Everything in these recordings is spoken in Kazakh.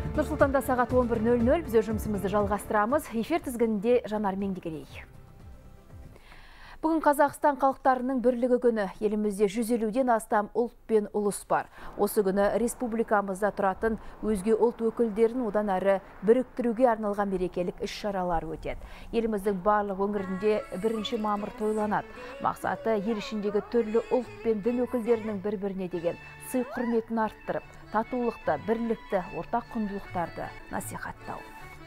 Нұрсұлтанда сағат 11:00 біз жұмысымызды жалғастырамыз. Эфир тізгінінде Жанар Меңдігерей. Бүгін Қазақстан халықтарының бірлігі күні. Елімізде 150-ден астам ұлт пен ұлыс бар. Осы күні республикамызда тұратын өзге ұлт өкілдерін одан әрі біріктіруге арналған мерекелік іс-шаралар өтеді. Еліміздің барлық өңірінде 1 мамыр тойланады. Мақсаты ел ішіндегі түрлі ұлт пен дін өкілдерінің бір-біріне деген сый құрметін арттырып, татулықты, бірлікті, ортақ құндылықтарды насихаттау.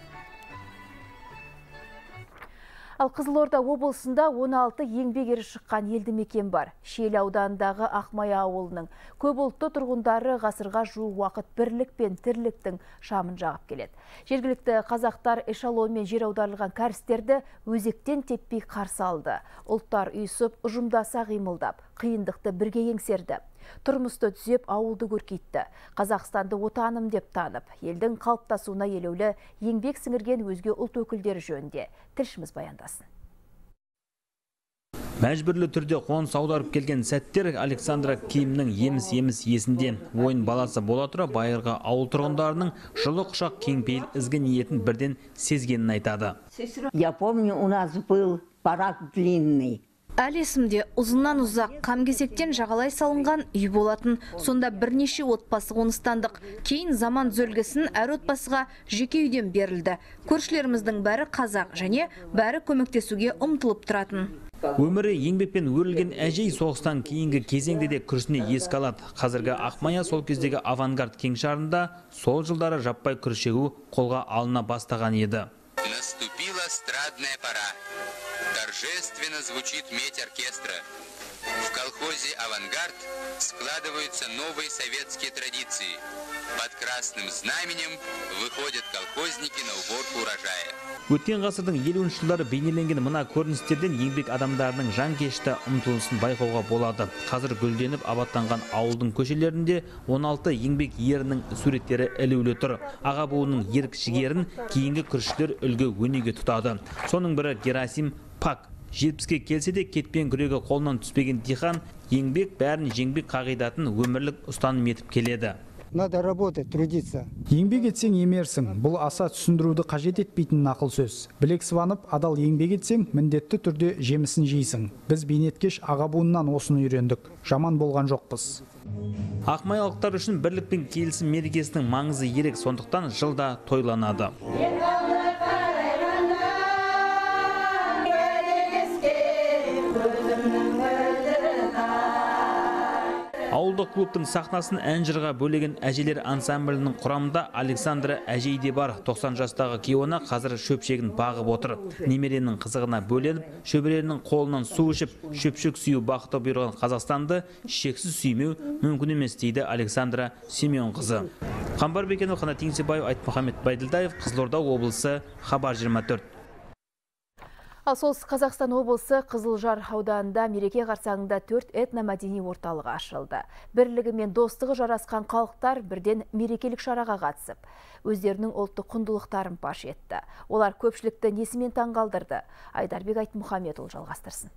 Ал Қызылорда облысында 16 еңбек ері шыққан елді мекен бар. Шиелі ауданындағы Ақмая ауылының көп ұлтты тұрғындары ғасырға жуық уақыт бірлік пен тірліктің шамын жағып келеді. Жергілікті қазақтар эшелонмен жер аударылған кәрістерді өзектен теппей қарсы алды. Ұлттар үйісіп, ұжымдаса қимылдап, қиындықты бірге еңсерді. Тұрмысты түзеп ауылды көркейтті. Қазақстанды отаным деп танып, елдің қалыптасуына елеулі еңбек сіңірген өзге ұлт өкілдері жөнінде тілшіміз баяндасын. Мәжбүрлі түрде қоныс аударып келген сәттер Александра Кимнің еміс есінде. Ойын баласы бола тұра байырғы ауыл тұрғындарының жылы құшақ кеңпейіл ізгі ниетін бірден сезгенін айтады. Я помню, у нас был барак длинный. Әлі есімде ұзыннан ұзақ қам-кесектен жағалай салынған үй болатын. Сонда бірнеше отбасы қоныстандық. Кейін заман түзелгесін әр отбасыға жеке үйден берілді. Көршілеріміздің бәрі қазақ және бәрі көмектесуге ұмтылып тұратын. Өмірі еңбекпен өрілген әжей соғыстан кейінгі кезеңде де күрсіне еске алады. Қазіргі Ақмая сол кездегі авангард кеңшарында сол жылдары жаппай күріш егу қолға алына бастаған еді. Наступила эстрадная пора. Торжественно звучит медь оркестра. В колхозе «Авангард» складываются новые советские традиции. Под красным знаменем выходят колхозники на уборку урожая. Өткен ғасырдың 50 жылдары бейнеленген мына көріністерден еңбек адамдарының жанкешті ұмтылысын байқауға болады. Қазір гүлденіп абаттанған ауылдың көшелерінде 16 еңбек ерінің суреттері ілулі тұр. Аға буынның ерік жігерін кейінгі күрішшілер үлгі өнеге тұтады. Соның бірі Герасим Пак. 70-ке келсе де кетпен күрегі қолынан түспеген диқан еңбек бәрін жеңбек қағидатын өмірлік ұстаным етіп келеді. Надо работать, трудиться. Еңбек етсең емерсің. Бұл аса түсіндіруді қажет етпейтін нақыл сөз. Білек сыбанып, адал еңбек етсең, міндетті түрде жемісін жейсің. Біз бейнеткеш аға буыннан осыны үйрендік. Жаман болған жоқпыз. Ақмаялықтар үшін бірлік пен келісім мерекесінің маңызы ерек, сондықтан жылда тойланады. Ауылдық клубтың сахнасын әнжырға бөлеген әжелер ансамблінің құрамында Александра әжей де бар. 90 жастағы Киона қазір шөпшегін бағып отыр. Немеренің қызығына бөленіп, шөберенің қолынан су ішіп, шөпшек сүю бақыты бұйырған Қазақстанды шексіз сүймеу мүмкін емес дейді Александра Семен қызы. Қамбар Бекенов, Қанат Еңсебаев, Айтмұхамед Байділдаев, Қызылорда облысы, Хабар 24. Ал солтүстік Қазақстан облысы Қызылжар ауданында мереке қарсаңында 4 этномәдени орталығы ашылды. Бірлігі мен достығы жарасқан халықтар бірден мерекелік шараға қатысып, өздерінің ұлттық құндылықтарын паш етті. Олар көпшілікті несімен таңғалдырды. Айдарбек Айтмұхамед жалғастырсын.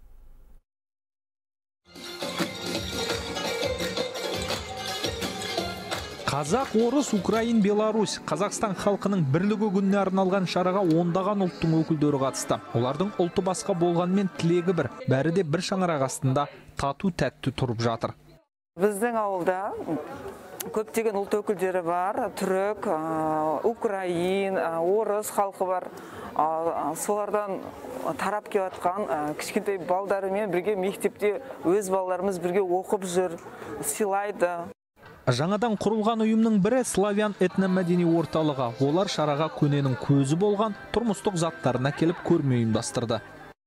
Қазақ, орыс, Украин, Беларусь, Қазақстан халқының бірлігі күніне арналған шараға ондаған ұлттың өкілдері қатысты. Олардың ұлты басқа болғанмен тілегі бір, бәрі де бір шаңырақ астында тату тәтті тұрып жатыр. Біздің ауылда көптеген ұлт өкілдері бар, түрік, украин, орыс халқы бар. Солардан тарап келатқан кішкентай балдарымен бірге мектепте өз балаларымыз бірге оқып жүр, сыйлайды. Жаңадан құрылған ұйымның бірі Славян этномәдени орталығы. Олар шараға көненің көзі болған тұрмыстық заттарына келіп көрме ұйымдастырды.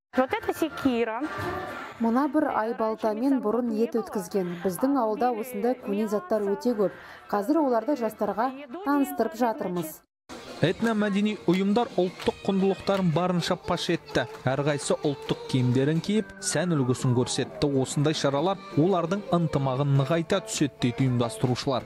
Мұна бір айбалтамен бұрын ет өткізген. Біздің ауылда осындай көне заттар өте көп. Қазір оларды жастарға таныстырып жатырмыз. Этномәдени ұйымдар ұлттық құндылықтарын барынша паш етті. Әрқайсы ұлттық киімдерін киіп, сән үлгісін көрсетті. Осындай шаралар олардың ынтымағын нығайта түседі дейді ұйымдастырушылар.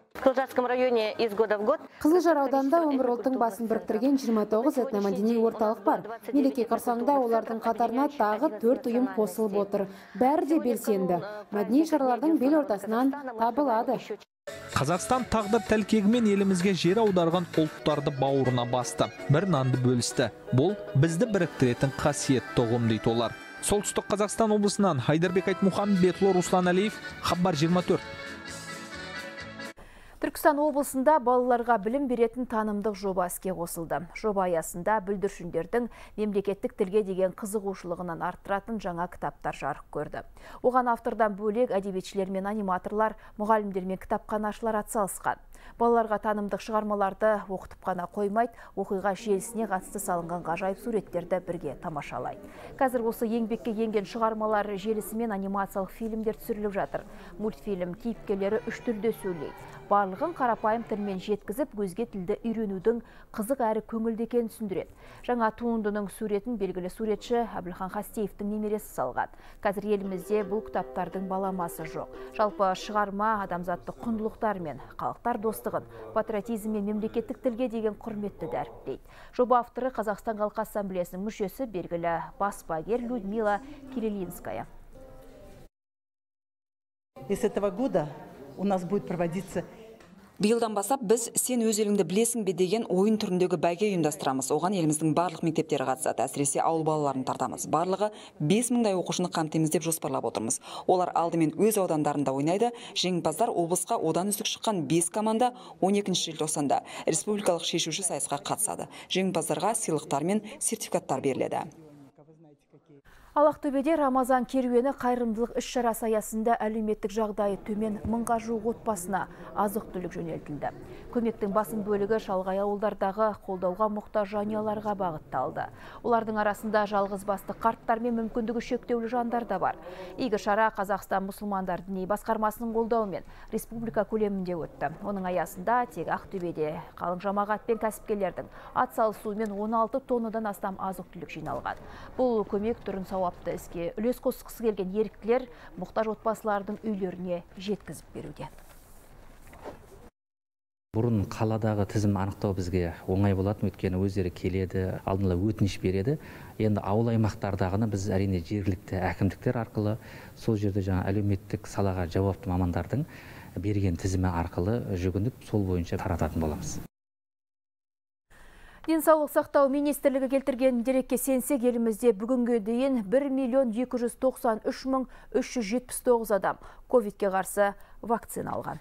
Қызылжар ауданында өңір ұлттың басын біріктірген 29 этномәдени орталық бар. Мереке қарсаңында олардың қатарына тағы 4 ұйым қосылып отыр. Бәрі де белсенді. Мәдени шаралардың бел ортасынан табылады. Қазақстан тағдыр тәлкегімен елімізге жер аударған ұлттарды бауырына басты. Бір нанды бөлісті. Бұл бізді біріктіретін қасиетті ұғым дейді олар. Солтүстік Қазақстан облысынан Хайдарбек Айтмұхамбетұлы, Руслан Әлиев, Хабар 24. Түркістан облысында балаларға білім беретін танымдық жоба іске қосылды. Жоба аясында бүлдіршіндердің мемлекеттік тілге деген қызығушылығынан арттыратын жаңа кітаптар жарық көрді. Оған автордан бөлек әдебиетшілер мен аниматорлар, мұғалімдер мен кітапханашылар атсалысқан. Балаларға танымдық шығармаларды оқытып қана қоймайды, оқиға желісіне қатысты салынған ғажайып суреттерді бірге тамашалайды. Қазір осы еңбекке енген шығармалар желісімен анимациялық фильмдер түсіріліп жатыр. Мультфильм кейіпкерлері 3 тілде сөйлейді. Барлығын қарапайым тілмен жеткізіп, өзге тілді үйренудің қызық әрі көңілді екенін түсіндіреді. Жаңа туындының суретін белгілі суретші Әбілхан Хастеевтің немересі салған. Қазір елімізде бұл кітаптардың баламасы жоқ. Жалпы шығарма адамзаттық құндылықтар мен халықтар достығын, патриотизм мен мемлекеттік тілге деген құрметті дәріптейді. Жоба авторы Қазақстан Халқы Ассамблеясының мүшесі белгілі баспагер Людмила Кирилинская. С этого года у нас будет проводиться. Биылдан бастап біз сен өз еліңді білесің бе деген ойын түріндегі бәйге ұйымдастырамыз. Оған еліміздің барлық мектептері қатысады, әсіресе ауыл балаларын тартамыз. Барлығы 5000-дай оқушыны қамтимыз деп жоспарлап отырмыз. Олар алдымен өз аудандарында ойнайды. Жеңімпаздар облысқа одан үздік шыққан 5 команда 12 желтоқсанда республикалық шешуші сайысқа қатысады. Жеңімпаздарға сыйлықтар мен сертификаттар беріледі. Ал Ақтөбеде Рамазан керуені қайырымдылық іс-шарасы аясында әлеуметтік жағдайы төмен 1000-ға жуық отбасына азық-түлік жөнелтілді. Көмектің басым бөлігі шалғай ауылдардағы қолдауға мұқтаж жанұяларға бағытталды. Олардың арасында жалғыз басты қарттар мен мүмкіндігі шектеулі жандар да бар. Игі шара Қазақстан мұсылмандар діни басқармасының қолдауымен республика көлемінде өтті. Оның аясында тек Ақтөбеде қалың жамағат пен кәсіпкерлердің атсалысуымен 16 тоннадан астам азық-түлік жиналған. Бұл көмек түрін сауапты іске үлес қосқысы келген еріктілер мұқтаж отбасылардың үйлеріне жеткізіп беруде. Бұрын қаладағы тізім анықтау бізге оңай болатын, өйткені өздері келеді, алдын ала өтініш береді. Енді ауыл аймақтардағыны біз әрине жергілікті әкімдіктер арқылы, сол жерде жаңа әлеуметтік салаға жауапты мамандардың берген тізімі арқылы жүгініп, сол бойынша тарататын боламыз. Денсаулық сақтау министрлігі келтірген дерекке сенсек, елімізде бүгінге дейін 1.293.379 адам ковидке қарсы вакцина алған.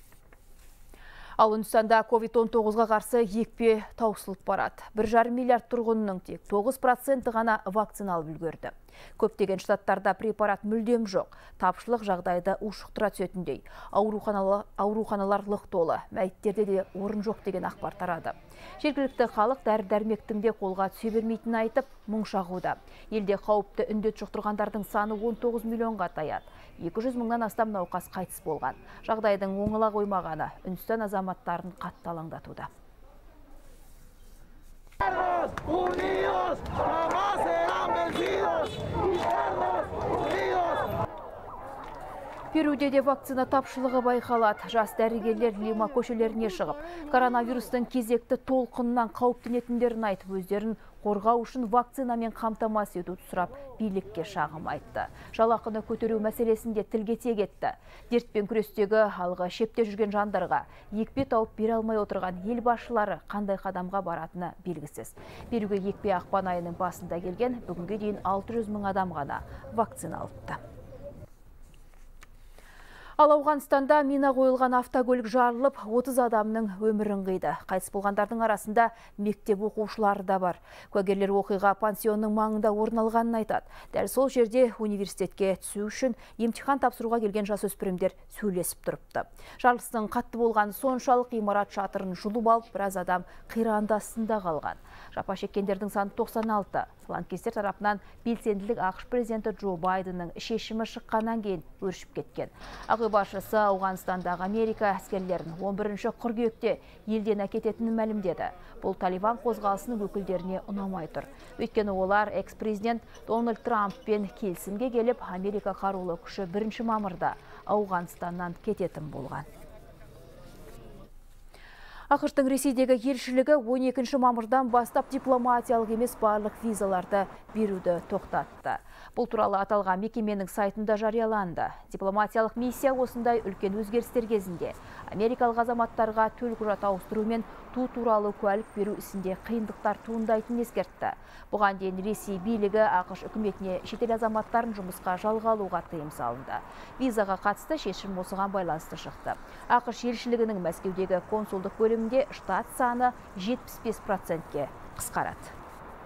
Ал Үндістанда COVID-19-ға қарсы екпе таусылып барады. 1,5 миллиард тұрғынның тек 9% ғана вакцина алып үлгерді. Көптеген штаттарда препарат мүлдем жоқ. Тапшылық жағдайды ушықтыра түсетіндей. Ауруханалар лық толы. Мәйіттерде де орын жоқ деген ақпар тарады. Жергілікті халық дәрі-дәрмектің де қолға түсе бермейтінін айтып, мұң шағуда. Елде қауіпті індет жұқтырғандардың саны 19 миллионға таяды. 200 мыңнан астам науқас қайтыс болған. Жағдайдың оңыла қоймағаны Үндістан азаматтарын қатты алаңдатуда. Перуде де вакцина тапшылығы байқалады. Жас дәрігерлер Лима көшелеріне шығып, коронавирустың кезекті толқынынан қауіптенетіндерін айтып, өздерін қорғау үшін вакцинамен қамтамасыз етуді сұрап, билікке шағым айтты. Жалақыны көтеру мәселесінде тілге тиек етті. Дертпен күрестегі алғы шепте жүрген жандарға екпе тауып бере алмай отырған ел басшылары қандай қадамға баратыны белгісіз. Перуге екпе ақпан айының басында келген, бүгінге дейін 600 мың адам ғана вакцина алыпты. Ал Ауғанстанда мина қойылған автокөлік жарылып, 30 адамның өмірін қиды. Қайтыс болғандардың арасында мектеп оқушылары да бар. Куәгерлер оқиға пансионның маңында орын алғанын айтады. Дәл сол жерде университетке түсу үшін емтихан тапсыруға келген жасөспірімдер сөйлесіп тұрыпты. Жарылыстың қатты болғаны соншалық ғимарат шатырын жұлып алып, біраз адам қиранды астында қалған. Жапа шеккендердің саны 96. Лаңкестер тарапынан белсенділік ақш президенті Джо Байденнің шешімі шыққаннан кейін өршіп кеткен. Ақ үй басшысы Ауғанстандағы Америка әскерлерін 11 қыркүйекте елден әкететінін мәлімдеді. Бұл Талибан қозғалысының өкілдеріне ұнамай тұр. Өйткені олар экс-президент Дональд Трамппен келісімге келіп, Америка қарулы күші 1 мамырда Ауғанстаннан кететін болған. ақш-тың Ресейдегі елшілігі 12 мамырдан бастап дипломатиялық емес барлық визаларды беруді тоқтатты. Бұл туралы аталған мекеменің сайтында жарияланды. Дипломатиялық миссия осындай үлкен өзгерістер кезінде америкалық азаматтарға төлқұжат ауыстыру мен туу туралы куәлік беру ісінде қиындықтар туындайтынын ескертті. Бұған дейін Ресей билігі ақш үкіметіне шетел азаматтарын жұмысқа жалға алуға тыйым салынды. Визаға қатысты шешім осыған байланысты шықты. ақш елшілігінің Мәскеудегі консулдық бөлімінде штат саны 75%-ке қысқарады.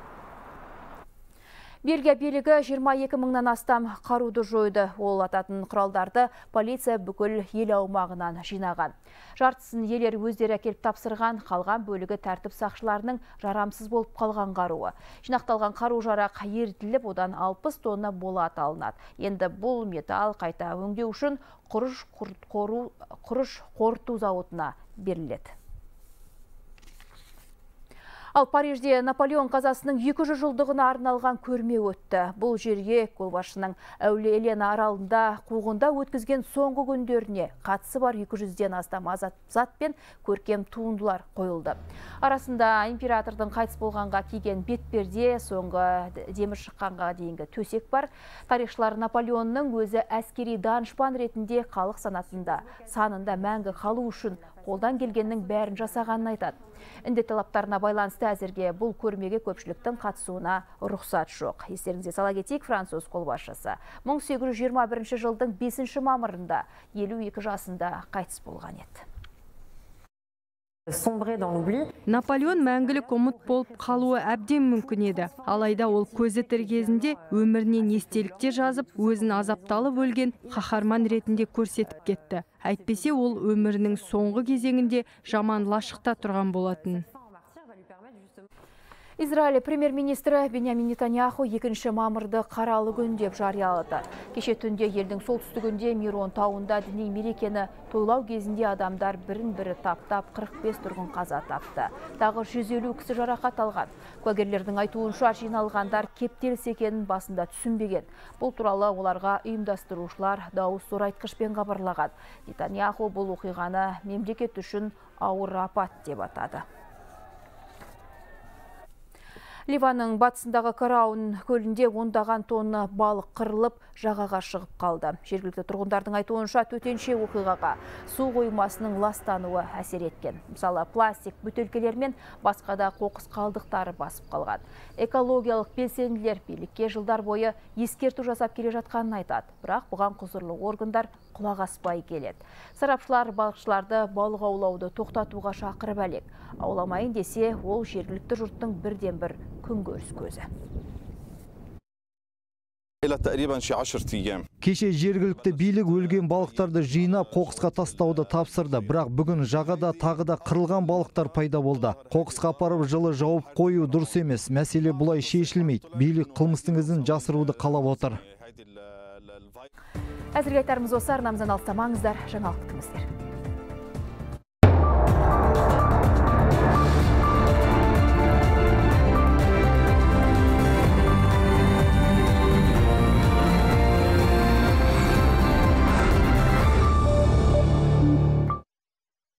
Бельгия билігі 22 мыңнан астам қаруды жойды. Ол ататын құралдарды полиция бүкіл ел аумағынан жинаған. Жартысын елер өздері әкеліп тапсырған, қалған бөлігі тәртіп сақшыларының жарамсыз болып қалған қаруы. Жинақталған қару жарақ ерітіліп, одан 60 тонна болат алынады. Енді бұл металл қайта өңдеу үшін құрыш қорыту зауытына беріледі. Ал Парижде Наполеон қазасының 200 жылдығына арналған көрме өтті. Бұл жерге қолбасшының әулие Елена аралында қуғында өткізген соңғы күндеріне қатысы бар 200-ден астам зат пен көркем туындылар қойылды. Арасында императордың қайтыс болғанға киген бетперде, соңғы демір шыққанға дейінгі төсек бар. Тарихшылар Наполеонның өзі әскери данышпан ретінде халық санында мәңгі қалу үшін қолдан келгеннің бәрін жасағанын айтады. Індет талаптарына байланысты әзірге бұл көрмеге көпшіліктің қатысуына рұқсат жоқ. Естеріңізге сала кетейік, француз қолбасшысы 1821 жылдың 5 мамырында 52 жасында қайтыс болған еді. Наполеон мәңгілік ұмыт болып қалуы әбден мүмкін еді. Алайда ол көзі тірі кезінде өмірінен естелікте жазып, өзін азапталып өлген қаһарман ретінде көрсетіп кетті. Әйтпесе ол өмірінің соңғы кезеңінде жаман лашықта тұрған болатын. Израиль премьер-министрі Беньямин Нетаньяху 2 мамырды қаралы күн деп жариялады. Кеше түнде елдің солтүстігінде Мирон тауында діни мерекені тойлау кезінде адамдар бірін-бірі таптап 45 тұрғын қаза тапты. Тағы 150 кісі жарақат алған. Куәгерлердің айтуынша жиналғандар кептеліс екенін басында түсінбеген. Бұл туралы оларға ұйымдастырушылар дауыс зорайтқышпен хабарлаған. Нетаньяху бұл оқиғаны мемлекет үшін ауыр апат деп атады. Ливанның батысындағы Караун көлінде ондаған тонна балық қырылып, жағаға шығып қалды. Жергілікті тұрғындардың айтуынша төтенше оқиғаға су қоймасының ластануы әсер еткен. Мысалы, пластик бөтелкелер мен басқа да қоқыс қалдықтары басып қалған. Экологиялық белсенділер билікке жылдар бойы ескерту жасап келе жатқанын айтады. Бірақ бұған құзырлы органдар құлақ аспай келеді. Сарапшылар балықшыларды балық аулауды тоқтатуға шақырып әлек. Ауламайын десе, ол жергілікті жұрттың бірден бір күнкөріс көзі. Кеше жергілікті билік өлген балықтарды жинап, қоқысқа тастауды тапсырды. Бірақ бүгін жағада тағы да қырылған балықтар пайда болды. Қоқысқа апарып жылы жауып қою дұрыс емес. Мәселе бұлай шешілмейді. Билік қылмыстың ізін жасыруды қалап отыр. Әзірге айтарымыз осы, арнамыздан алыстамаңыздар, жаңалық күтіңіздер.